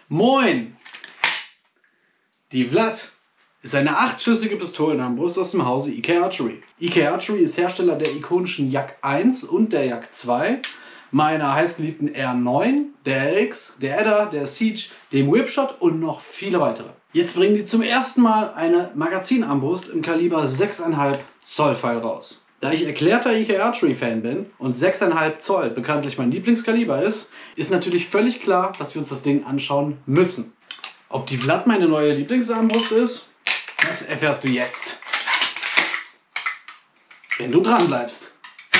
Moin! Die Vlad ist eine 8-schüssige Pistolenarmbrust aus dem Hause EK Archery. EK Archery ist Hersteller der ikonischen Yak 1 und der Yak 2, meiner heißgeliebten R9, der RX, der Edda, der Siege, dem Whipshot und noch viele weitere. Jetzt bringen die zum ersten Mal eine Magazinarmbrust im Kaliber 6,5 Zoll Pfeil raus. Da ich erklärter EK Archery Fan bin und 6,5 Zoll bekanntlich mein Lieblingskaliber ist, ist natürlich völlig klar, dass wir uns das Ding anschauen müssen. Ob die Vlad meine neue Lieblingsarmbrust ist, das erfährst du jetzt, wenn du dran bleibst.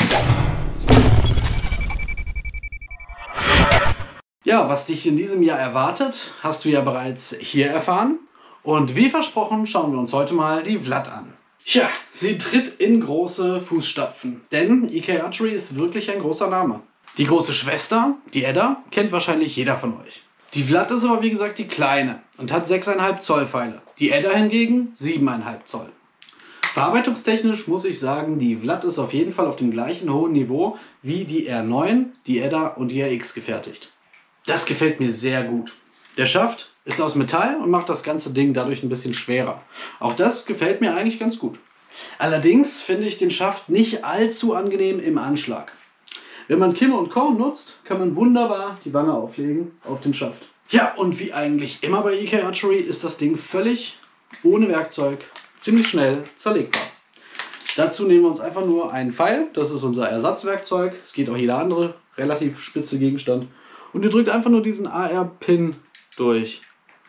Ja, was dich in diesem Jahr erwartet, hast du ja bereits hier erfahren. Und wie versprochen, schauen wir uns heute mal die Vlad an. Tja, sie tritt in große Fußstapfen, denn EK Archery ist wirklich ein großer Name. Die große Schwester, die Edda, kennt wahrscheinlich jeder von euch. Die Vlad ist aber wie gesagt die kleine und hat 6,5 Zoll Pfeile. Die Edda hingegen 7,5 Zoll. Verarbeitungstechnisch muss ich sagen, die Vlad ist auf jeden Fall auf dem gleichen hohen Niveau wie die R9, die Edda und die RX gefertigt. Das gefällt mir sehr gut. Der Schaft ist aus Metall und macht das ganze Ding dadurch ein bisschen schwerer. Auch das gefällt mir eigentlich ganz gut. Allerdings finde ich den Schaft nicht allzu angenehm im Anschlag. Wenn man Kimme und Korn nutzt, kann man wunderbar die Wange auflegen auf den Schaft. Ja, und wie eigentlich immer bei EK Archery ist das Ding völlig ohne Werkzeug, ziemlich schnell zerlegbar. Dazu nehmen wir uns einfach nur einen Pfeil, das ist unser Ersatzwerkzeug. Es geht auch jeder andere relativ spitze Gegenstand. Und ihr drückt einfach nur diesen AR-Pin durch.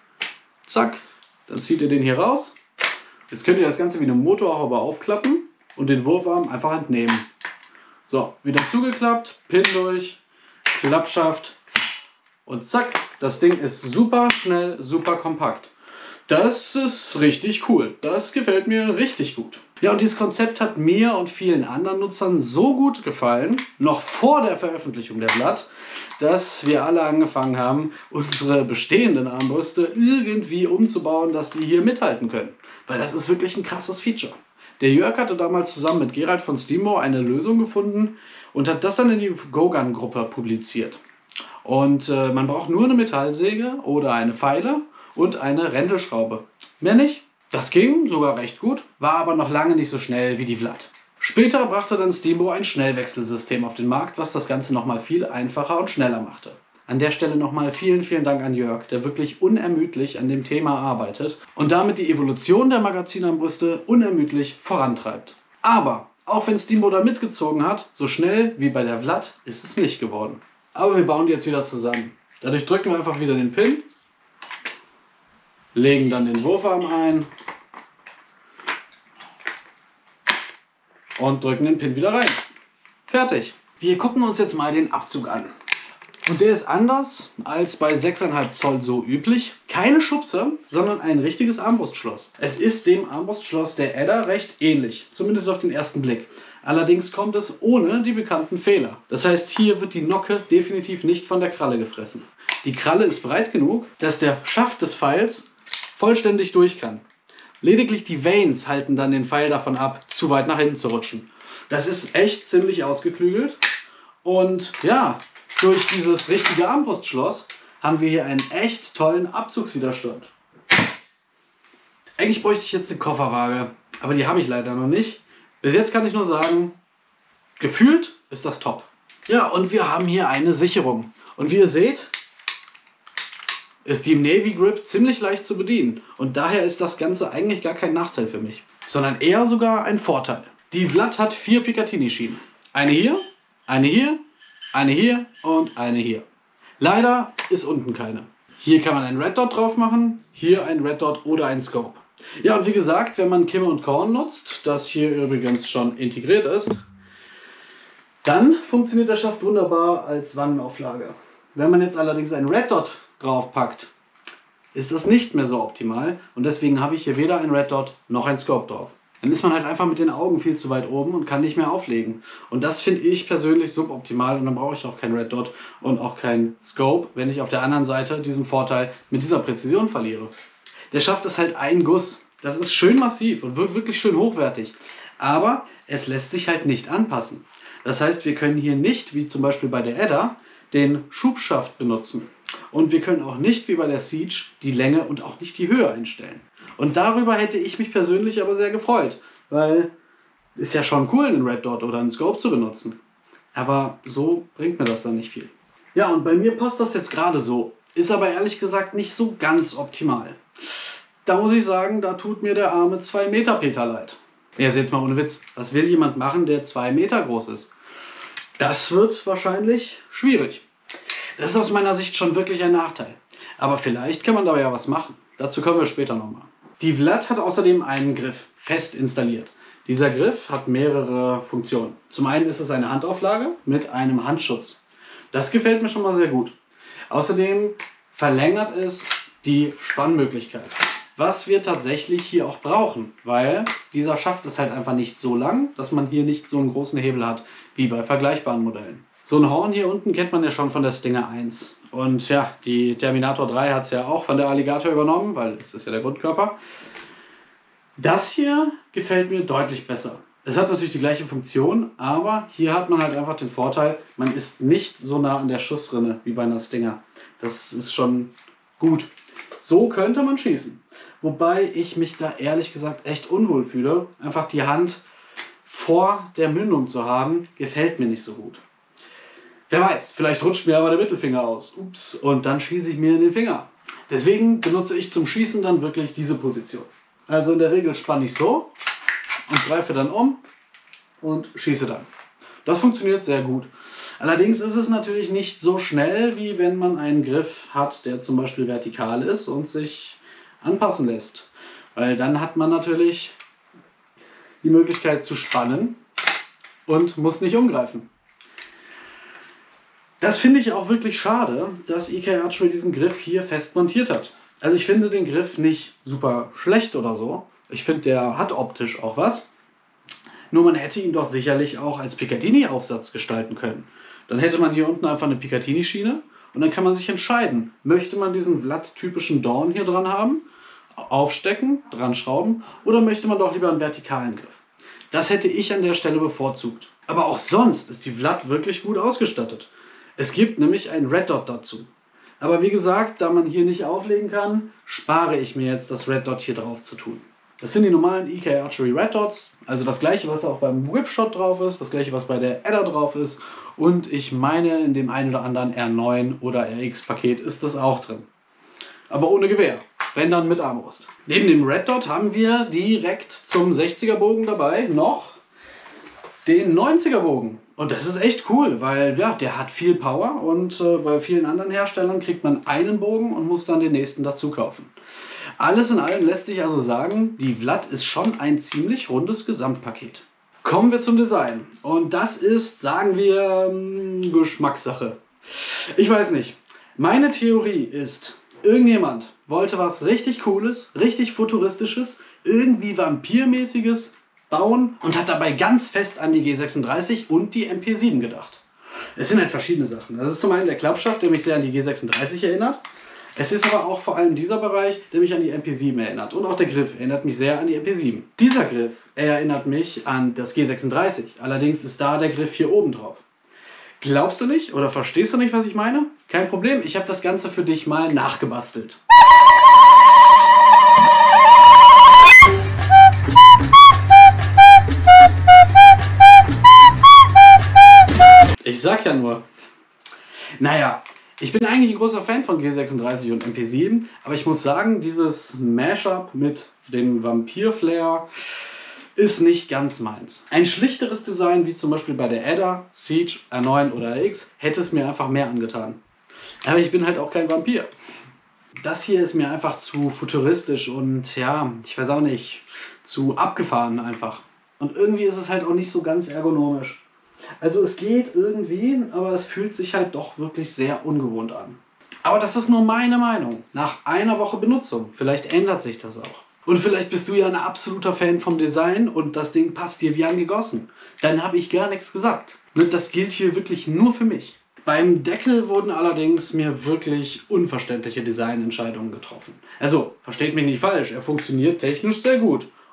Zack, dann zieht ihr den hier raus. Jetzt könnt ihr das Ganze wie eine Motorhaube aufklappen und den Wurfarm einfach entnehmen. So, wieder zugeklappt, Pin durch, Klappschaft und zack, das Ding ist super schnell, super kompakt. Das ist richtig cool, das gefällt mir richtig gut. Ja, und dieses Konzept hat mir und vielen anderen Nutzern so gut gefallen, noch vor der Veröffentlichung der Vlad, dass wir alle angefangen haben, unsere bestehenden Armbrüste irgendwie umzubauen, dass die hier mithalten können. Weil das ist wirklich ein krasses Feature. Der Jörg hatte damals zusammen mit Gerald von Steambo eine Lösung gefunden und hat das dann in die Go-Gun-Gruppe publiziert. Und man braucht nur eine Metallsäge oder eine Feile und eine Rändelschraube. Mehr nicht. Das ging sogar recht gut, war aber noch lange nicht so schnell wie die Vlad. Später brachte dann Steambo ein Schnellwechselsystem auf den Markt, was das Ganze nochmal viel einfacher und schneller machte. An der Stelle nochmal vielen, vielen Dank an Jörg, der wirklich unermüdlich an dem Thema arbeitet und damit die Evolution der Magazinarmbrüste unermüdlich vorantreibt. Aber auch wenn Steambo da mitgezogen hat, so schnell wie bei der Vlad ist es nicht geworden. Aber wir bauen die jetzt wieder zusammen. Dadurch drücken wir einfach wieder den Pin, legen dann den Wurfarm ein und drücken den Pin wieder rein. Fertig. Wir gucken uns jetzt mal den Abzug an. Und der ist anders als bei 6,5 Zoll so üblich. Keine Schubse, sondern ein richtiges Armbrustschloss. Es ist dem Armbrustschloss der Edda recht ähnlich, zumindest auf den ersten Blick. Allerdings kommt es ohne die bekannten Fehler. Das heißt, hier wird die Nocke definitiv nicht von der Kralle gefressen. Die Kralle ist breit genug, dass der Schaft des Pfeils vollständig durch kann. Lediglich die Vanes halten dann den Pfeil davon ab, zu weit nach hinten zu rutschen. Das ist echt ziemlich ausgeklügelt. Und ja, durch dieses richtige Armbrustschloss haben wir hier einen echt tollen Abzugswiderstand. Eigentlich bräuchte ich jetzt eine Kofferwaage, aber die habe ich leider noch nicht. Bis jetzt kann ich nur sagen, gefühlt ist das top. Ja, und wir haben hier eine Sicherung. Und wie ihr seht, ist die im Navy Grip ziemlich leicht zu bedienen. Und daher ist das Ganze eigentlich gar kein Nachteil für mich, sondern eher sogar ein Vorteil. Die Vlad hat 4 Picatinny-Schienen. Eine hier, eine hier, eine hier und eine hier. Leider ist unten keine. Hier kann man einen Red Dot drauf machen, hier ein Red Dot oder ein Scope. Ja, und wie gesagt, wenn man Kimme und Korn nutzt, das hier übrigens schon integriert ist, dann funktioniert der Schaft wunderbar als Wangenauflage. Wenn man jetzt allerdings einen Red Dot draufpackt, ist das nicht mehr so optimal und deswegen habe ich hier weder ein Red Dot noch ein Scope drauf. Dann ist man halt einfach mit den Augen viel zu weit oben und kann nicht mehr auflegen. Und das finde ich persönlich suboptimal und dann brauche ich auch kein Red Dot und auch kein Scope, wenn ich auf der anderen Seite diesen Vorteil mit dieser Präzision verliere. Der Schaft ist halt ein Guss. Das ist schön massiv und wirkt wirklich schön hochwertig. Aber es lässt sich halt nicht anpassen. Das heißt, wir können hier nicht, wie zum Beispiel bei der Edda, den Schubschaft benutzen. Und wir können auch nicht, wie bei der Siege, die Länge und auch nicht die Höhe einstellen. Und darüber hätte ich mich persönlich aber sehr gefreut, weil ist ja schon cool, einen Red Dot oder einen Scope zu benutzen. Aber so bringt mir das dann nicht viel. Ja, und bei mir passt das jetzt gerade so. Ist aber ehrlich gesagt nicht so ganz optimal. Da muss ich sagen, da tut mir der arme 2 Meter Peter leid. Ja, jetzt mal ohne Witz. Was will jemand machen, der 2 Meter groß ist? Das wird wahrscheinlich schwierig. Das ist aus meiner Sicht schon wirklich ein Nachteil. Aber vielleicht kann man da ja was machen. Dazu kommen wir später nochmal. Die Vlad hat außerdem einen Griff fest installiert. Dieser Griff hat mehrere Funktionen. Zum einen ist es eine Handauflage mit einem Handschutz. Das gefällt mir schon mal sehr gut. Außerdem verlängert es die Spannmöglichkeit. Was wir tatsächlich hier auch brauchen, weil dieser Schaft ist halt einfach nicht so lang, dass man hier nicht so einen großen Hebel hat wie bei vergleichbaren Modellen. So ein Horn hier unten kennt man ja schon von der Stinger 1. Und ja, die Terminator 3 hat es ja auch von der Alligator übernommen, weil es ist ja der Grundkörper. Das hier gefällt mir deutlich besser. Es hat natürlich die gleiche Funktion, aber hier hat man halt einfach den Vorteil, man ist nicht so nah an der Schussrinne wie bei einer Stinger. Das ist schon gut. So könnte man schießen. Wobei ich mich da ehrlich gesagt echt unwohl fühle. Einfach die Hand vor der Mündung zu haben, gefällt mir nicht so gut. Wer weiß, vielleicht rutscht mir aber der Mittelfinger aus. Ups, und dann schieße ich mir in den Finger. Deswegen benutze ich zum Schießen dann wirklich diese Position. Also in der Regel spanne ich so und greife dann um und schieße dann. Das funktioniert sehr gut. Allerdings ist es natürlich nicht so schnell, wie wenn man einen Griff hat, der zum Beispiel vertikal ist und sich anpassen lässt. Weil dann hat man natürlich die Möglichkeit zu spannen und muss nicht umgreifen. Das finde ich auch wirklich schade, dass EK Archery diesen Griff hier fest montiert hat. Also ich finde den Griff nicht super schlecht oder so. Ich finde, der hat optisch auch was. Nur man hätte ihn doch sicherlich auch als Picatinny-Aufsatz gestalten können. Dann hätte man hier unten einfach eine Picatinny-Schiene und dann kann man sich entscheiden, möchte man diesen Vlad-typischen Dorn hier dran haben, aufstecken, dran schrauben, oder möchte man doch lieber einen vertikalen Griff. Das hätte ich an der Stelle bevorzugt. Aber auch sonst ist die Vlad wirklich gut ausgestattet. Es gibt nämlich einen Red Dot dazu. Aber wie gesagt, da man hier nicht auflegen kann, spare ich mir jetzt das Red Dot hier drauf zu tun. Das sind die normalen EK Archery Red Dots, also das gleiche, was auch beim Whipshot drauf ist, das gleiche, was bei der Adder drauf ist. Und ich meine, in dem einen oder anderen R9 oder RX-Paket ist das auch drin. Aber ohne Gewehr, wenn dann mit Armbrust. Neben dem Red Dot haben wir direkt zum 60er Bogen dabei noch den 90er Bogen. Und das ist echt cool, weil ja, der hat viel Power und bei vielen anderen Herstellern kriegt man einen Bogen und muss dann den nächsten dazu kaufen. Alles in allem lässt sich also sagen, die Vlad ist schon ein ziemlich rundes Gesamtpaket. Kommen wir zum Design. Und das ist, sagen wir, Geschmackssache. Ich weiß nicht. Meine Theorie ist, irgendjemand wollte was richtig Cooles, richtig Futuristisches, irgendwie Vampirmäßiges bauen und hat dabei ganz fest an die G36 und die MP7 gedacht. Es sind halt verschiedene Sachen. Das ist zum einen der Klappschaft, der mich sehr an die G36 erinnert. Es ist aber auch vor allem dieser Bereich, der mich an die MP7 erinnert. Und auch der Griff erinnert mich sehr an die MP7. Dieser Griff erinnert mich an das G36. Allerdings ist da der Griff hier oben drauf. Glaubst du nicht oder verstehst du nicht, was ich meine? Kein Problem, ich habe das Ganze für dich mal nachgebastelt. Ich sag ja nur. Naja, ich bin eigentlich ein großer Fan von G36 und MP7, aber ich muss sagen, dieses Mashup mit dem Vampir-Flair ist nicht ganz meins. Ein schlichteres Design, wie zum Beispiel bei der Adder, Siege, R9 oder RX, hätte es mir einfach mehr angetan. Aber ich bin halt auch kein Vampir. Das hier ist mir einfach zu futuristisch und ja, ich weiß auch nicht, zu abgefahren einfach. Und irgendwie ist es halt auch nicht so ganz ergonomisch. Also es geht irgendwie, aber es fühlt sich halt doch wirklich sehr ungewohnt an. Aber das ist nur meine Meinung. Nach einer Woche Benutzung. Vielleicht ändert sich das auch. Und vielleicht bist du ja ein absoluter Fan vom Design und das Ding passt dir wie angegossen. Dann habe ich gar nichts gesagt. Und das gilt hier wirklich nur für mich. Beim Deckel wurden allerdings mir wirklich unverständliche Designentscheidungen getroffen. Also, versteht mich nicht falsch, er funktioniert technisch sehr gut.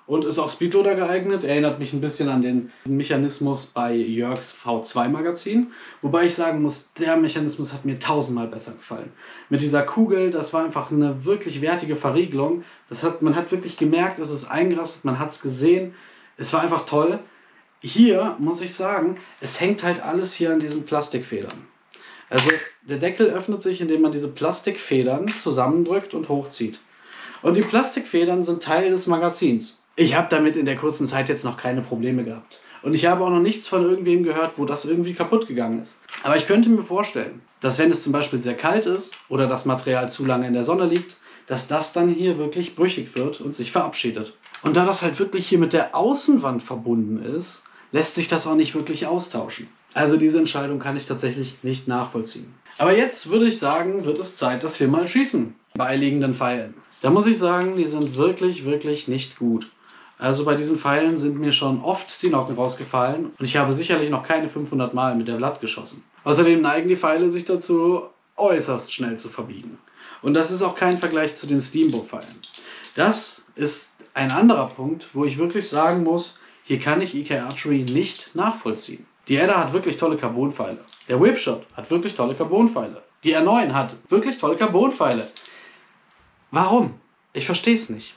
und ist auch Speedloader geeignet. Erinnert mich ein bisschen an den Mechanismus bei Jörgs V2 Magazin. Wobei ich sagen muss, der Mechanismus hat mir tausendmal besser gefallen. Mit dieser Kugel, das war einfach eine wirklich wertige Verriegelung. Man hat wirklich gemerkt, es ist eingerastet, man hat es gesehen. Es war einfach toll. Hier muss ich sagen, es hängt halt alles hier an diesen Plastikfedern. Also der Deckel öffnet sich, indem man diese Plastikfedern zusammendrückt und hochzieht. Und die Plastikfedern sind Teil des Magazins. Ich habe damit in der kurzen Zeit jetzt noch keine Probleme gehabt. Und ich habe auch noch nichts von irgendwem gehört, wo das irgendwie kaputt gegangen ist. Aber ich könnte mir vorstellen, dass wenn es zum Beispiel sehr kalt ist oder das Material zu lange in der Sonne liegt, dass das dann hier wirklich brüchig wird und sich verabschiedet. Und da das halt wirklich hier mit der Außenwand verbunden ist, lässt sich das auch nicht wirklich austauschen. Also diese Entscheidung kann ich tatsächlich nicht nachvollziehen. Aber jetzt würde ich sagen, wird es Zeit, dass wir mal schießen. Bei liegenden Pfeilen. Da muss ich sagen, die sind wirklich, wirklich nicht gut. Also bei diesen Pfeilen sind mir schon oft die Nocken rausgefallen und ich habe sicherlich noch keine 500 Mal mit der Vlad geschossen. Außerdem neigen die Pfeile sich dazu, äußerst schnell zu verbiegen. Und das ist auch kein Vergleich zu den Steamboat-Pfeilen. Das ist ein anderer Punkt, wo ich wirklich sagen muss, hier kann ich EK Archery nicht nachvollziehen. Die Edda hat wirklich tolle Carbonpfeile. Der Whipshot hat wirklich tolle Carbonpfeile. Die R9 hat wirklich tolle Carbonpfeile. Warum? Ich verstehe es nicht.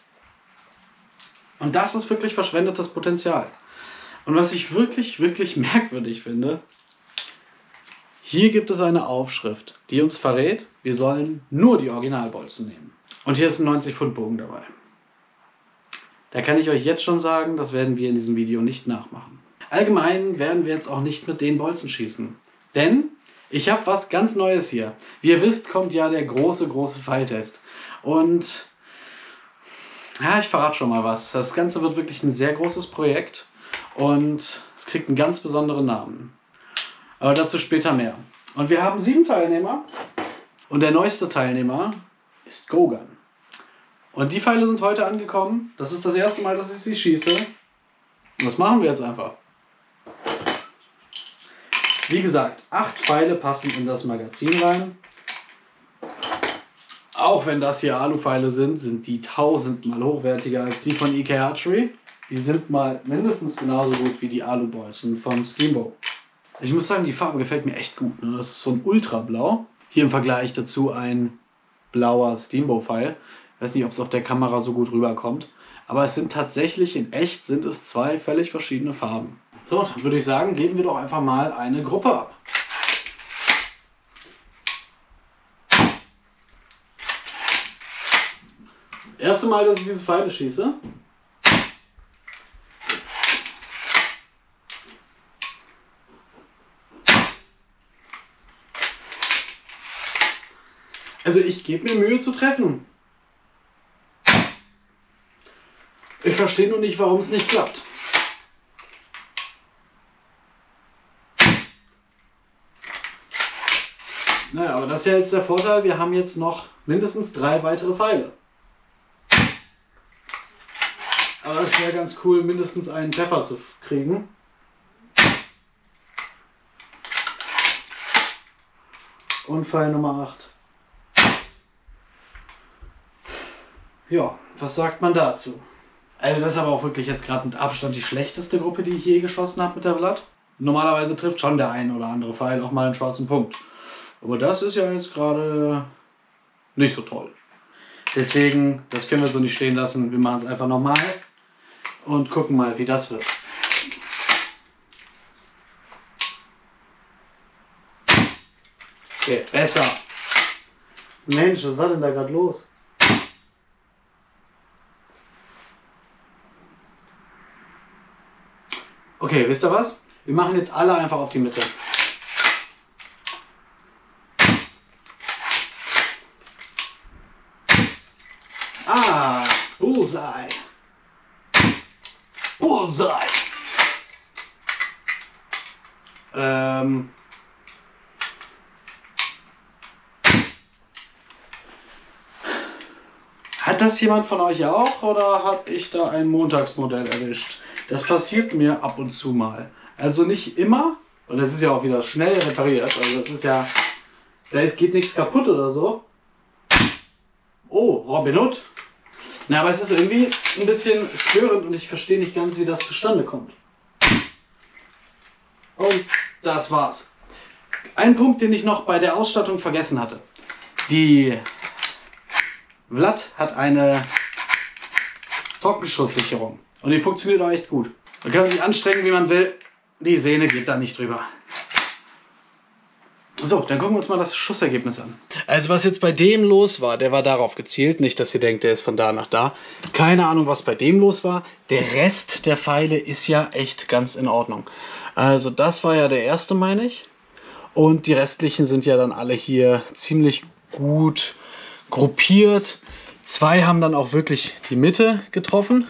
Und das ist wirklich verschwendetes Potenzial. Und was ich wirklich, wirklich merkwürdig finde, hier gibt es eine Aufschrift, die uns verrät, wir sollen nur die Originalbolzen nehmen. Und hier ist ein 90-Pfund-Bogen dabei. Da kann ich euch jetzt schon sagen, das werden wir in diesem Video nicht nachmachen. Allgemein werden wir jetzt auch nicht mit den Bolzen schießen. Denn ich habe was ganz Neues hier. Wie ihr wisst, kommt ja der große Pfeiltest. Und ja, ich verrate schon mal was. Das Ganze wird wirklich ein sehr großes Projekt. Und es kriegt einen ganz besonderen Namen. Aber dazu später mehr. Und wir haben 7 Teilnehmer. Und der neueste Teilnehmer ist Gogan. Und die Pfeile sind heute angekommen. Das ist das erste Mal, dass ich sie schieße. Und das machen wir jetzt einfach. Wie gesagt, 8 Pfeile passen in das Magazin rein. Auch wenn das hier Alupfeile sind, sind die 1000-mal hochwertiger als die von EK Archery. Die sind mal mindestens genauso gut wie die Alubolzen von Steamboat. Ich muss sagen, die Farbe gefällt mir echt gut. Ne? Das ist so ein Ultrablau. Hier im Vergleich dazu ein blauer Steamboat-Pfeil. Ich weiß nicht, ob es auf der Kamera so gut rüberkommt. Aber es sind tatsächlich, in echt sind es 2 völlig verschiedene Farben. So, dann würde ich sagen, geben wir doch einfach mal eine Gruppe ab. Erste Mal, dass ich diese Pfeile schieße. Also ich gebe mir Mühe zu treffen. Ich verstehe nur nicht, warum es nicht klappt. Naja, aber das ist ja jetzt der Vorteil, wir haben jetzt noch mindestens 3 weitere Pfeile. Aber es wäre ganz cool, mindestens einen Treffer zu kriegen. Und Pfeil Nummer 8. Ja, was sagt man dazu? Also das ist aber auch wirklich jetzt gerade mit Abstand die schlechteste Gruppe, die ich je geschossen habe mit der Vlad. Normalerweise trifft schon der ein oder andere Pfeil auch mal einen schwarzen Punkt. Aber das ist ja jetzt gerade nicht so toll. Deswegen, das können wir so nicht stehen lassen. Wir machen es einfach nochmal und gucken mal, wie das wird. Okay, besser. Mensch, was war denn da gerade los? Okay, wisst ihr was? Wir machen jetzt alle einfach auf die Mitte. Ah, Bullseye. Bullseye. Hat das jemand von euch auch oder habe ich da ein Montagsmodell erwischt? Das passiert mir ab und zu mal. Also nicht immer. Und das ist ja auch wieder schnell repariert. Also das ist ja, geht nichts kaputt oder so. Oh, Robin Hood. Na, aber es ist irgendwie ein bisschen störend und ich verstehe nicht ganz, wie das zustande kommt. Und das war's. Ein Punkt, den ich noch bei der Ausstattung vergessen hatte. Die Vlad hat eine Trockenschusssicherung und die funktioniert auch echt gut. Man kann sich anstrengen, wie man will. Die Sehne geht da nicht drüber. So, dann gucken wir uns mal das Schussergebnis an. Also was jetzt bei dem los war, der war darauf gezielt. Nicht, dass ihr denkt, der ist von da nach da. Keine Ahnung, was bei dem los war. Der Rest der Pfeile ist ja echt ganz in Ordnung. Also das war ja der erste, meine ich. Und die restlichen sind ja dann alle hier ziemlich gut gruppiert. 2 haben dann auch wirklich die Mitte getroffen.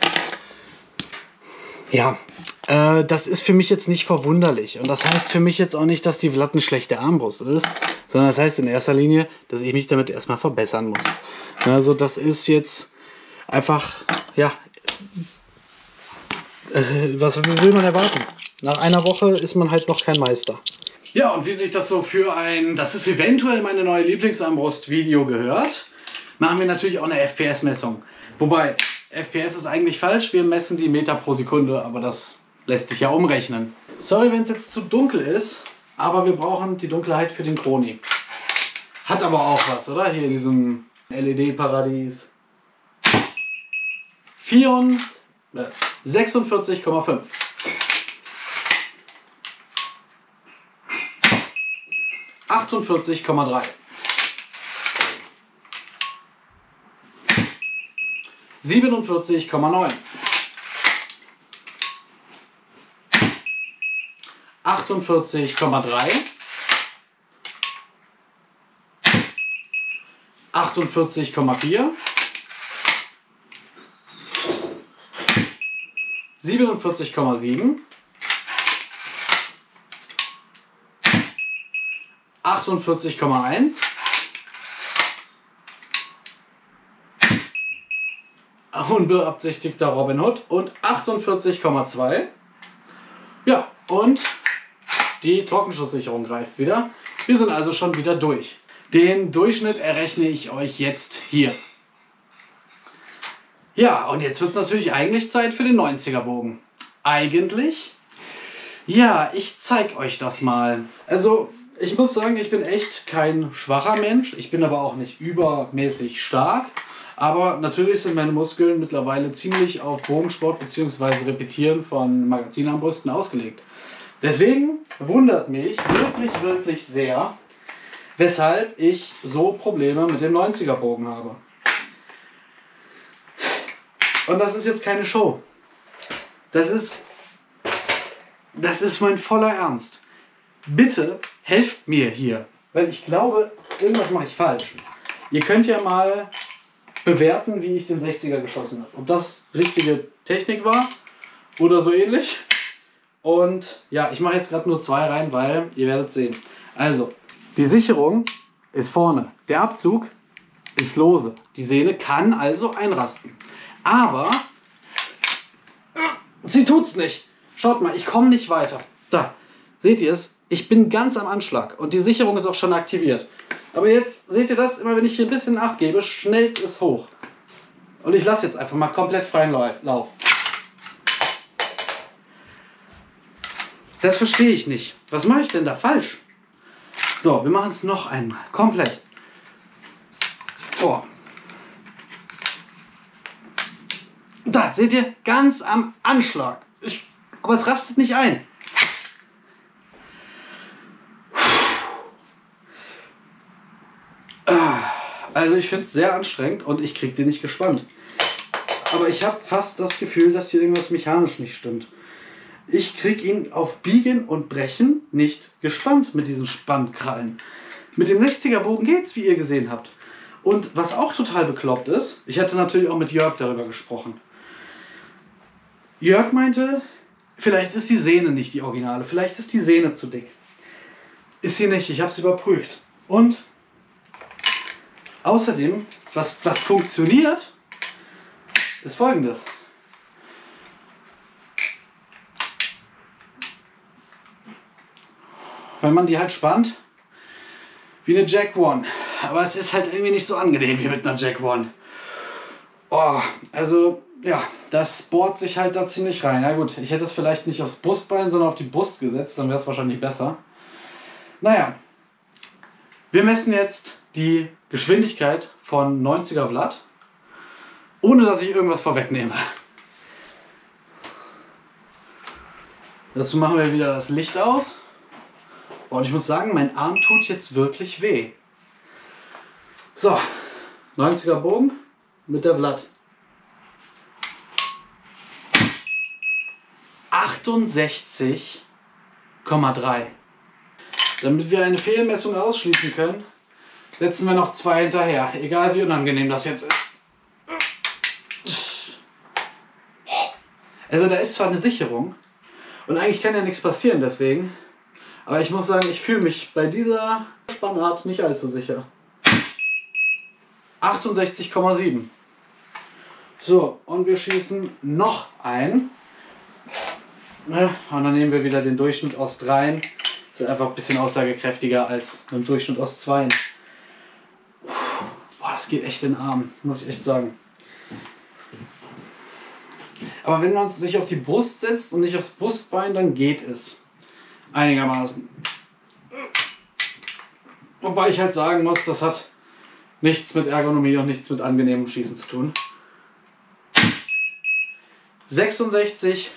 Ja, das ist für mich jetzt nicht verwunderlich. Und das heißt für mich jetzt auch nicht, dass die Vlad eine schlechte Armbrust ist. Sondern das heißt in erster Linie, dass ich mich damit erstmal verbessern muss. Also das ist jetzt einfach, ja, was will man erwarten? Nach einer Woche ist man halt noch kein Meister. Ja, und wie sich das so für das ist eventuell meine neue Lieblingsarmbrust-Video gehört, machen wir natürlich auch eine FPS-Messung. Wobei, FPS ist eigentlich falsch, wir messen die Meter pro Sekunde, aber das lässt sich ja umrechnen. Sorry, wenn es jetzt zu dunkel ist, aber wir brauchen die Dunkelheit für den Koni. Hat aber auch was, oder? Hier in diesem LED-Paradies. 46,5. 48,3. 47,9. 48,3. 48,4. 47,7. 48,1. unbeabsichtigter Robin Hood und 48,2. Ja, und die Trockenschusssicherung greift wieder. Wir sind also schon wieder durch. Den Durchschnitt errechne ich euch jetzt hier. Ja, und jetzt wird es natürlich eigentlich Zeit für den 90er Bogen. Eigentlich? Ja, ich zeige euch das mal. Also, ich muss sagen, ich bin echt kein schwacher Mensch. Ich bin aber auch nicht übermäßig stark. Aber natürlich sind meine Muskeln mittlerweile ziemlich auf Bogensport bzw. Repetieren von Magazinarmbrüsten ausgelegt. Deswegen wundert mich wirklich, wirklich sehr, weshalb ich so Probleme mit dem 90er Bogen habe. Und das ist jetzt keine Show. Das ist mein voller Ernst. Bitte helft mir hier, weil ich glaube, irgendwas mache ich falsch. Ihr könnt ja mal bewerten, wie ich den 60er geschossen habe. Ob das richtige Technik war oder so ähnlich. Und ja, ich mache jetzt gerade nur 2 rein, weil ihr werdet sehen. Also, die Sicherung ist vorne. Der Abzug ist lose. Die Sehne kann also einrasten. Aber sie tut's nicht. Schaut mal, ich komme nicht weiter. Da, seht ihr es? Ich bin ganz am Anschlag und die Sicherung ist auch schon aktiviert. Aber jetzt seht ihr das, immer wenn ich hier ein bisschen Acht gebe, schnellt es hoch. Und ich lasse jetzt einfach mal komplett freien Lauf. Das verstehe ich nicht. Was mache ich denn da falsch? So, wir machen es noch einmal. Komplett. Oh. Da, seht ihr? Ganz am Anschlag. Aber es rastet nicht ein. Also ich finde es sehr anstrengend und ich kriege den nicht gespannt. Aber ich habe fast das Gefühl, dass hier irgendwas mechanisch nicht stimmt. Ich kriege ihn auf Biegen und Brechen nicht gespannt mit diesen Spannkrallen. Mit dem 60er Bogen geht's, wie ihr gesehen habt. Und was auch total bekloppt ist, ich hatte natürlich auch mit Jörg darüber gesprochen. Jörg meinte, vielleicht ist die Sehne nicht die Originale, vielleicht ist die Sehne zu dick. Ist sie nicht, ich habe es überprüft. Und außerdem, was funktioniert, ist Folgendes. Wenn man die halt spannt, wie eine Jack One. Aber es ist halt irgendwie nicht so angenehm wie mit einer Jack One. Oh, also ja, das bohrt sich halt da ziemlich rein. Ja gut, ich hätte es vielleicht nicht aufs Brustbein, sondern auf die Brust gesetzt, dann wäre es wahrscheinlich besser. Naja, wir messen jetzt die Geschwindigkeit von 90er Vlad, ohne dass ich irgendwas vorwegnehme. Dazu machen wir wieder das Licht aus. Und ich muss sagen, mein Arm tut jetzt wirklich weh. So, 90er Bogen mit der Vlad. 68,3. Damit wir eine Fehlmessung ausschließen können, setzen wir noch 2 hinterher. Egal wie unangenehm das jetzt ist. Also da ist zwar eine Sicherung und eigentlich kann ja nichts passieren deswegen. Aber ich muss sagen, ich fühle mich bei dieser Spannart nicht allzu sicher. 68,7. So, und wir schießen noch ein. Und dann nehmen wir wieder den Durchschnitt aus 3. Das ist einfach ein bisschen aussagekräftiger als ein Durchschnitt aus 2. Boah, das geht echt in den Arm, muss ich echt sagen. Aber wenn man sich auf die Brust setzt und nicht aufs Brustbein, dann geht es einigermaßen. Wobei ich halt sagen muss, das hat nichts mit Ergonomie und nichts mit angenehmem Schießen zu tun. 66,6.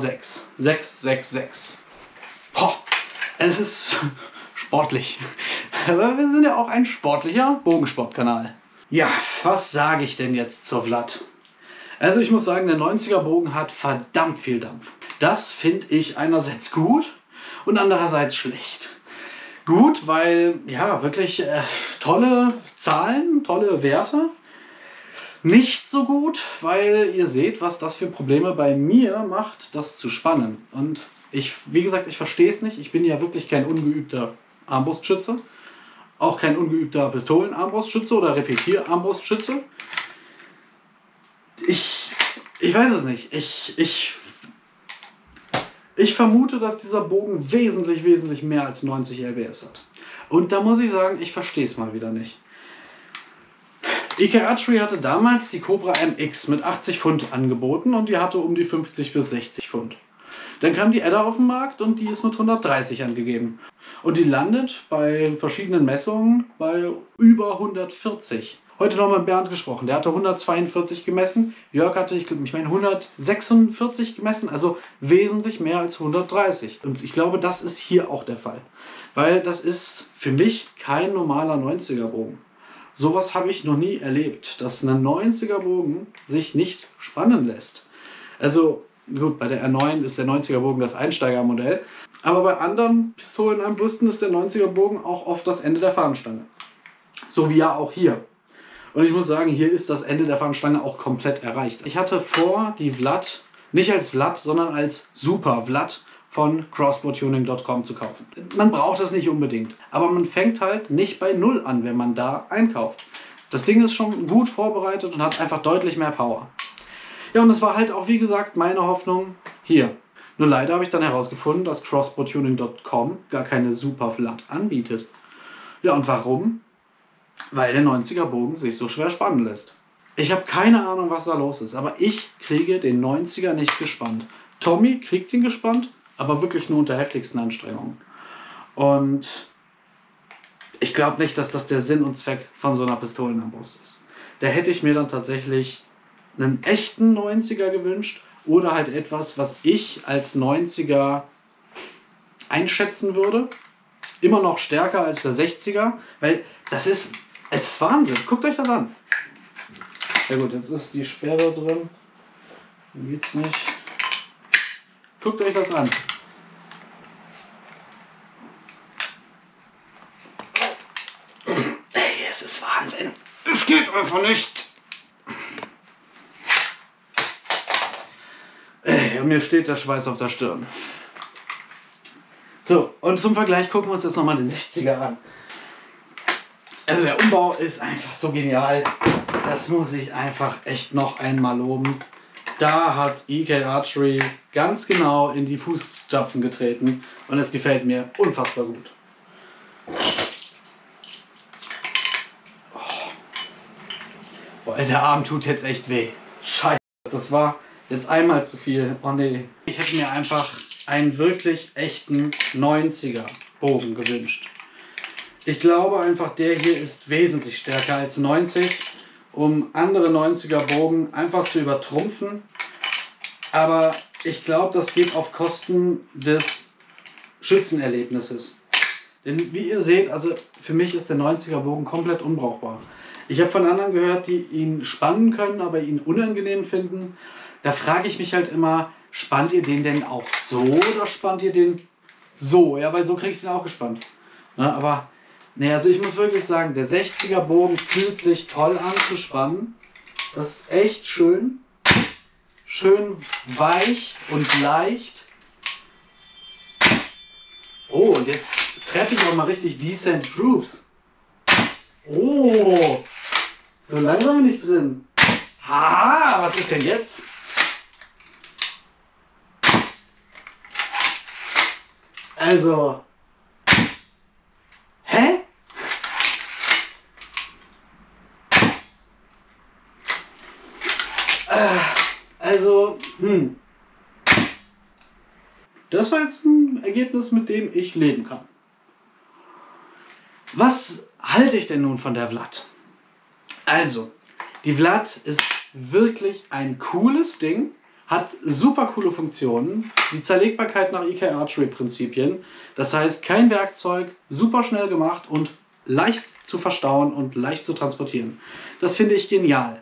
666. Boah, es ist sportlich. Aber wir sind ja auch ein sportlicher Bogensportkanal. Ja, was sage ich denn jetzt zur Vlad? Also ich muss sagen, der 90er Bogen hat verdammt viel Dampf. Das finde ich einerseits gut und andererseits schlecht. Gut, weil ja wirklich tolle Zahlen, tolle Werte. Nicht so gut, weil ihr seht, was das für Probleme bei mir macht, das zu spannen. Und wie gesagt, ich verstehe es nicht. Ich bin ja wirklich kein ungeübter Armbrustschütze. Auch kein ungeübter Pistolenarmbrustschütze oder Repetierarmbrustschütze. Ich weiß es nicht. Ich vermute, dass dieser Bogen wesentlich mehr als 90 lbs hat. Und da muss ich sagen, ich verstehe es mal wieder nicht. EK Archery hatte damals die Cobra MX mit 80 Pfund angeboten und die hatte um die 50 bis 60 Pfund. Dann kam die Edda auf den Markt und die ist mit 130 angegeben. Und die landet bei verschiedenen Messungen bei über 140. Heute noch mit Bernd gesprochen, der hatte 142 gemessen, Jörg hatte, ich meine 146 gemessen, also wesentlich mehr als 130. Und ich glaube, das ist hier auch der Fall. Weil das ist für mich kein normaler 90er Bogen. Sowas habe ich noch nie erlebt, dass ein 90er Bogen sich nicht spannen lässt. Also gut, bei der R9 ist der 90er Bogen das Einsteigermodell, aber bei anderen Pistolenarmbrüsten ist der 90er Bogen auch oft das Ende der Fahnenstange. So wie ja auch hier. Und ich muss sagen, hier ist das Ende der Fahnenstange auch komplett erreicht. Ich hatte vor, die Vlad, nicht als Vlad, sondern als Super Vlad von crossbowtuning.com zu kaufen. Man braucht das nicht unbedingt, aber man fängt halt nicht bei Null an, wenn man da einkauft. Das Ding ist schon gut vorbereitet und hat einfach deutlich mehr Power. Ja, und es war halt auch, wie gesagt, meine Hoffnung hier. Nur leider habe ich dann herausgefunden, dass crossbowtuning.com gar keine Super Vlad anbietet. Ja, und warum? Weil der 90er Bogen sich so schwer spannen lässt. Ich habe keine Ahnung, was da los ist, aber ich kriege den 90er nicht gespannt. Tommy kriegt ihn gespannt, aber wirklich nur unter heftigsten Anstrengungen. Und ich glaube nicht, dass das der Sinn und Zweck von so einer Pistolenarmbrust ist. Da hätte ich mir dann tatsächlich einen echten 90er gewünscht oder halt etwas, was ich als 90er einschätzen würde. Immer noch stärker als der 60er, weil es ist Wahnsinn. Guckt euch das an. Ja gut, jetzt ist die Sperre drin. Dann geht's nicht. Guckt euch das an. Ey, es ist Wahnsinn. Es geht einfach nicht. Ey, und mir steht der Schweiß auf der Stirn. So, und zum Vergleich gucken wir uns jetzt nochmal den 60er an. Also der Umbau ist einfach so genial. Das muss ich einfach echt noch einmal loben. Da hat EK Archery ganz genau in die Fußstapfen getreten und es gefällt mir unfassbar gut. Boah, der Arm tut jetzt echt weh. Scheiße, das war jetzt einmal zu viel. Oh nee. Ich hätte mir einfach einen wirklich echten 90er Bogen gewünscht. Ich glaube einfach, der hier ist wesentlich stärker als 90, um andere 90er Bogen einfach zu übertrumpfen. Aber ich glaube, das geht auf Kosten des Schützenerlebnisses. Denn wie ihr seht, also für mich ist der 90er Bogen komplett unbrauchbar. Ich habe von anderen gehört, die ihn spannen können, aber ihn unangenehm finden. Da frage ich mich halt immer, spannt ihr den denn auch so oder spannt ihr den so? Ja, weil so kriege ich den auch gespannt. Ja, aber nee, also ich muss wirklich sagen, der 60er Bogen fühlt sich toll an zu spannen. Das ist echt schön. Schön weich und leicht. Oh, und jetzt treffe ich auch mal richtig decent Grooves. Oh, so langsam bin ich drin. Ha, was ist denn jetzt? Also, hä? Also, das war jetzt ein Ergebnis, mit dem ich leben kann. Was halte ich denn nun von der Vlad? Also, die Vlad ist wirklich ein cooles Ding, hat super coole Funktionen, die Zerlegbarkeit nach EK Archery Prinzipien, das heißt kein Werkzeug, super schnell gemacht und leicht zu verstauen und leicht zu transportieren. Das finde ich genial.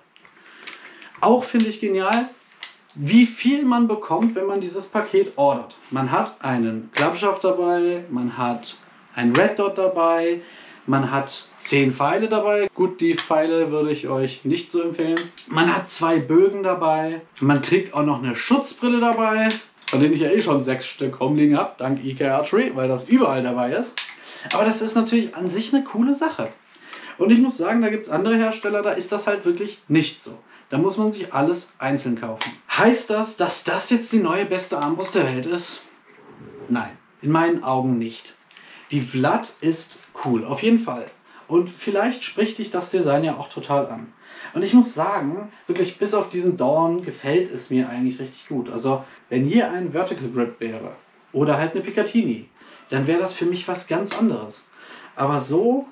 Auch finde ich genial, wie viel man bekommt, wenn man dieses Paket ordert. Man hat einen Klappschaft dabei, man hat ein Red Dot dabei, man hat 10 Pfeile dabei. Gut, die Pfeile würde ich euch nicht so empfehlen. Man hat 2 Bögen dabei. Man kriegt auch noch eine Schutzbrille dabei, von denen ich ja eh schon 6 Stück rumliegen habe, dank EK Archery, weil das überall dabei ist. Aber das ist natürlich an sich eine coole Sache. Und ich muss sagen, da gibt es andere Hersteller, da ist das halt wirklich nicht so. Da muss man sich alles einzeln kaufen. Heißt das, dass das jetzt die neue beste Armbrust der Welt ist? Nein, in meinen Augen nicht. Die Vlad ist cool, auf jeden Fall. Und vielleicht spricht dich das Design ja auch total an. Und ich muss sagen, wirklich bis auf diesen Dorn gefällt es mir eigentlich richtig gut. Also wenn hier ein Vertical Grip wäre oder halt eine Picatinny, dann wäre das für mich was ganz anderes. Aber so,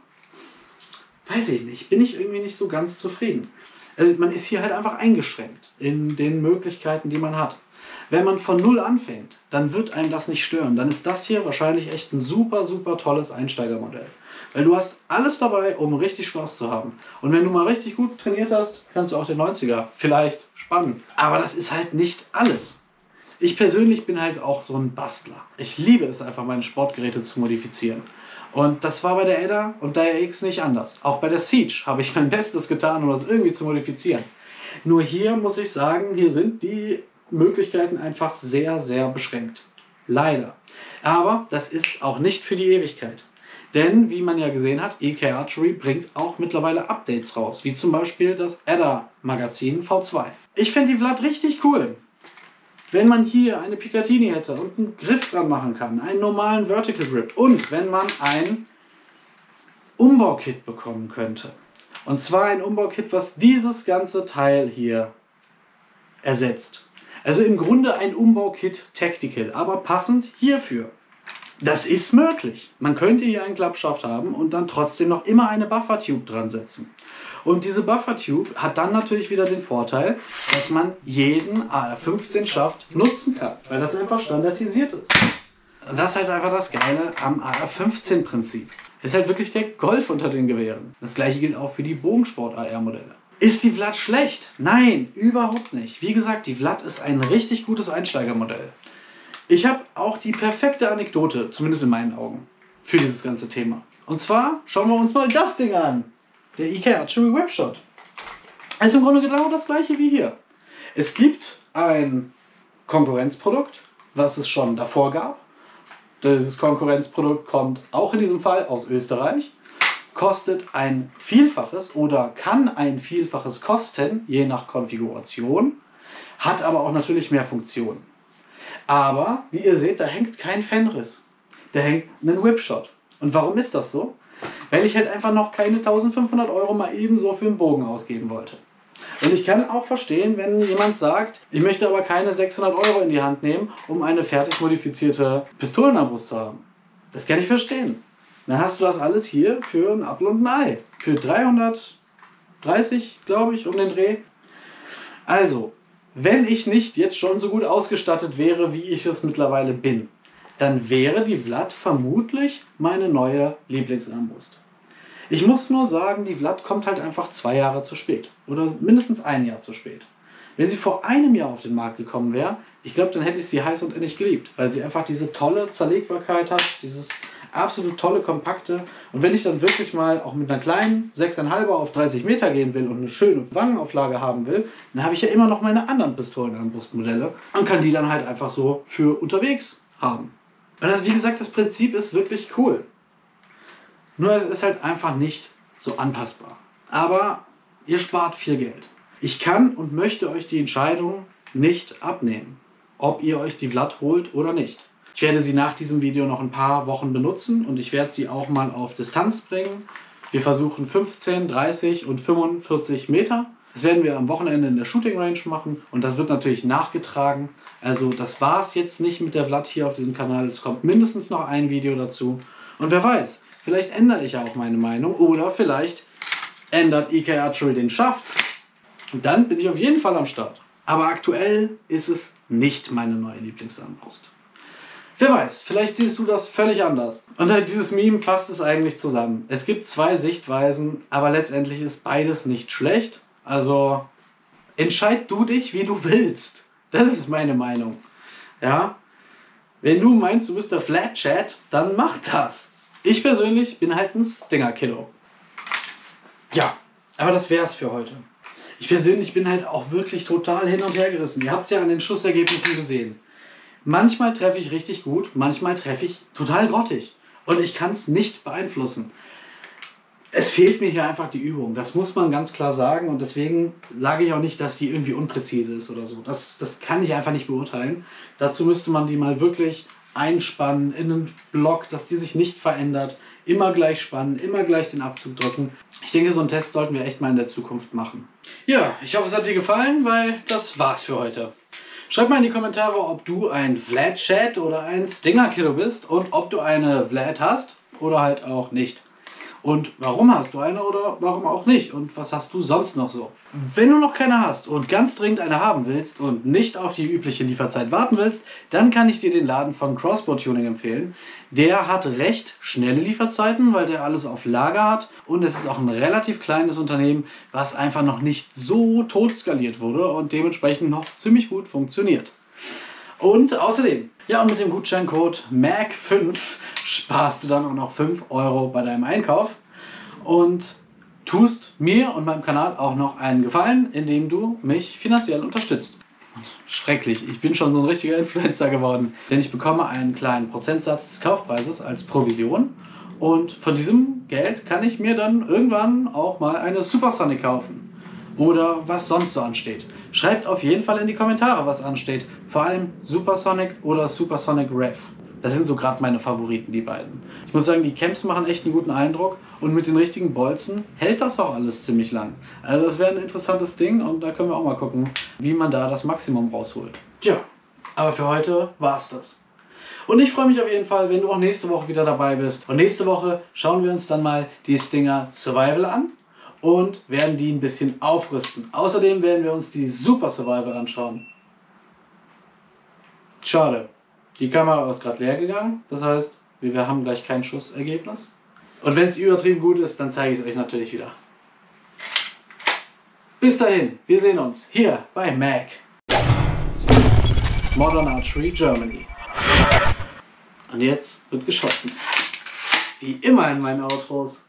weiß ich nicht, bin ich irgendwie nicht so ganz zufrieden. Also man ist hier halt einfach eingeschränkt in den Möglichkeiten, die man hat. Wenn man von null anfängt, dann wird einem das nicht stören. Dann ist das hier wahrscheinlich echt ein super, super tolles Einsteigermodell. Weil du hast alles dabei, um richtig Spaß zu haben. Und wenn du mal richtig gut trainiert hast, kannst du auch den 90er vielleicht spannen. Aber das ist halt nicht alles. Ich persönlich bin halt auch so ein Bastler. Ich liebe es einfach, meine Sportgeräte zu modifizieren. Und das war bei der Edda und der X nicht anders. Auch bei der Siege habe ich mein Bestes getan, um das irgendwie zu modifizieren. Nur hier muss ich sagen, hier sind die Möglichkeiten einfach sehr, sehr beschränkt. Leider. Aber das ist auch nicht für die Ewigkeit. Denn, wie man ja gesehen hat, EK Archery bringt auch mittlerweile Updates raus. Wie zum Beispiel das Edda Magazin V2. Ich finde die Vlad richtig cool. Wenn man hier eine Picatinny hätte und einen Griff dran machen kann, einen normalen Vertical Grip und wenn man ein Umbaukit bekommen könnte. Und zwar ein Umbaukit, was dieses ganze Teil hier ersetzt. Also im Grunde ein Umbaukit Tactical, aber passend hierfür. Das ist möglich. Man könnte hier einen Klappschaft haben und dann trotzdem noch immer eine Buffer Tube dran setzen. Und diese Buffer Tube hat dann natürlich wieder den Vorteil, dass man jeden AR-15 Schaft nutzen kann, weil das einfach standardisiert ist. Und das ist halt einfach das Geile am AR-15 Prinzip. Ist halt wirklich der Golf unter den Gewehren. Das gleiche gilt auch für die Bogensport-AR-Modelle. Ist die Vlad schlecht? Nein, überhaupt nicht. Wie gesagt, die Vlad ist ein richtig gutes Einsteigermodell. Ich habe auch die perfekte Anekdote, zumindest in meinen Augen, für dieses ganze Thema. Und zwar schauen wir uns mal das Ding an. Der EK Archery Webshot. Ist im Grunde genau das gleiche wie hier. Es gibt ein Konkurrenzprodukt, was es schon davor gab. Dieses Konkurrenzprodukt kommt auch in diesem Fall aus Österreich. Kostet ein Vielfaches oder kann ein Vielfaches kosten, je nach Konfiguration. Hat aber auch natürlich mehr Funktionen. Aber, wie ihr seht, da hängt kein Fenris. Da hängt ein Whipshot. Und warum ist das so? Weil ich halt einfach noch keine 1500 € mal ebenso für einen Bogen ausgeben wollte. Und ich kann auch verstehen, wenn jemand sagt, ich möchte aber keine 600 € in die Hand nehmen, um eine fertig modifizierte Pistolenarmbrust zu haben. Das kann ich verstehen. Dann hast du das alles hier für ein Apfel und ein Ei. Für 330, glaube ich, um den Dreh. Also, wenn ich nicht jetzt schon so gut ausgestattet wäre, wie ich es mittlerweile bin, dann wäre die Vlad vermutlich meine neue Lieblingsarmbrust. Ich muss nur sagen, die Vlad kommt halt einfach 2 Jahre zu spät. Oder mindestens 1 Jahr zu spät. Wenn sie vor einem Jahr auf den Markt gekommen wäre, ich glaube, dann hätte ich sie heiß und innig geliebt. Weil sie einfach diese tolle Zerlegbarkeit hat, dieses absolut tolle, kompakte. Und wenn ich dann wirklich mal auch mit einer kleinen 6,5er auf 30 Meter gehen will und eine schöne Wangenauflage haben will, dann habe ich ja immer noch meine anderen Pistolenarmbrustmodelle und kann die dann halt einfach so für unterwegs haben. Und das, wie gesagt, das Prinzip ist wirklich cool. Nur es ist halt einfach nicht so anpassbar. Aber ihr spart viel Geld. Ich kann und möchte euch die Entscheidung nicht abnehmen, ob ihr euch die Vlad holt oder nicht. Ich werde sie nach diesem Video noch ein paar Wochen benutzen und ich werde sie auch mal auf Distanz bringen. Wir versuchen 15, 30 und 45 Meter. Das werden wir am Wochenende in der Shooting Range machen und das wird natürlich nachgetragen. Also das war es jetzt nicht mit der Vlad hier auf diesem Kanal. Es kommt mindestens noch ein Video dazu. Und wer weiß, vielleicht ändere ich ja auch meine Meinung oder vielleicht ändert EK Archery den Schaft. Und dann bin ich auf jeden Fall am Start. Aber aktuell ist es nicht meine neue Lieblingsarmbrust. Wer weiß, vielleicht siehst du das völlig anders. Und dieses Meme fasst es eigentlich zusammen. Es gibt 2 Sichtweisen, aber letztendlich ist beides nicht schlecht. Also entscheid du dich, wie du willst. Das ist meine Meinung. Ja? Wenn du meinst, du bist der Flat Chat, dann mach das. Ich persönlich bin halt ein Stinger-Kiddo. Ja, aber das wär's für heute. Ich persönlich bin halt auch wirklich total hin und her gerissen. Ihr habt es ja an den Schussergebnissen gesehen. Manchmal treffe ich richtig gut, manchmal treffe ich total grottig. Und ich kann es nicht beeinflussen. Es fehlt mir hier einfach die Übung. Das muss man ganz klar sagen. Und deswegen sage ich auch nicht, dass die irgendwie unpräzise ist oder so. Das kann ich einfach nicht beurteilen. Dazu müsste man die mal wirklich einspannen in einen Block, dass die sich nicht verändert. Immer gleich spannen, immer gleich den Abzug drücken. Ich denke, so einen Test sollten wir echt mal in der Zukunft machen. Ja, ich hoffe, es hat dir gefallen, weil das war's für heute. Schreib mal in die Kommentare, ob du ein Vlad Chat oder ein Stinger Kiddo bist und ob du eine Vlad hast oder halt auch nicht. Und warum hast du eine oder warum auch nicht? Und was hast du sonst noch so? Wenn du noch keine hast und ganz dringend eine haben willst und nicht auf die übliche Lieferzeit warten willst, dann kann ich dir den Laden von Crossbow Tuning empfehlen. Der hat recht schnelle Lieferzeiten, weil der alles auf Lager hat. Und es ist auch ein relativ kleines Unternehmen, was einfach noch nicht so tot skaliert wurde und dementsprechend noch ziemlich gut funktioniert. Und außerdem, ja, und mit dem Gutscheincode MAG5 sparst du dann auch noch 5 € bei deinem Einkauf und tust mir und meinem Kanal auch noch einen Gefallen, indem du mich finanziell unterstützt. Schrecklich, ich bin schon so ein richtiger Influencer geworden, denn ich bekomme einen kleinen Prozentsatz des Kaufpreises als Provision und von diesem Geld kann ich mir dann irgendwann auch mal eine Supersonic kaufen oder was sonst so ansteht. Schreibt auf jeden Fall in die Kommentare, was ansteht. Vor allem Supersonic oder Supersonic Rev. Das sind so gerade meine Favoriten, die beiden. Ich muss sagen, die Camps machen echt einen guten Eindruck und mit den richtigen Bolzen hält das auch alles ziemlich lang. Also das wäre ein interessantes Ding und da können wir auch mal gucken, wie man da das Maximum rausholt. Tja, aber für heute war's das. Und ich freue mich auf jeden Fall, wenn du auch nächste Woche wieder dabei bist. Und nächste Woche schauen wir uns dann mal die Stinger Survival an und werden die ein bisschen aufrüsten. Außerdem werden wir uns die Super Survival anschauen. Schade. Die Kamera ist gerade leer gegangen, das heißt, wir haben gleich kein Schussergebnis. Und wenn es übertrieben gut ist, dann zeige ich es euch natürlich wieder. Bis dahin, wir sehen uns hier bei MAG. Modern Archery Germany. Und jetzt wird geschossen. Wie immer in meinen Outros.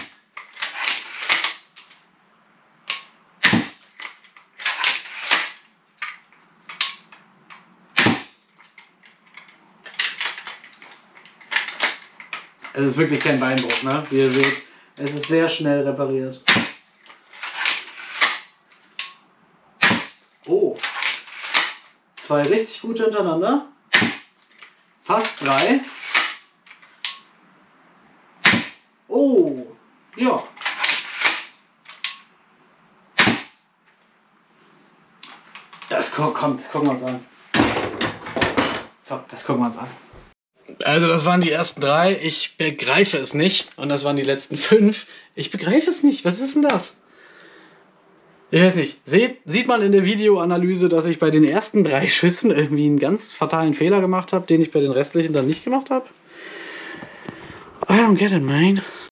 Es ist wirklich kein Beinbruch, ne? Wie ihr seht, es ist sehr schnell repariert. Oh, 2 richtig gute hintereinander. Fast 3. Oh, ja. Das gucken wir uns an. Komm, das gucken wir uns an. Also das waren die ersten 3. Ich begreife es nicht. Und das waren die letzten 5. Ich begreife es nicht. Was ist denn das? Ich weiß nicht. Sieht man in der Videoanalyse, dass ich bei den ersten 3 Schüssen irgendwie einen ganz fatalen Fehler gemacht habe, den ich bei den restlichen dann nicht gemacht habe? I don't get it, man.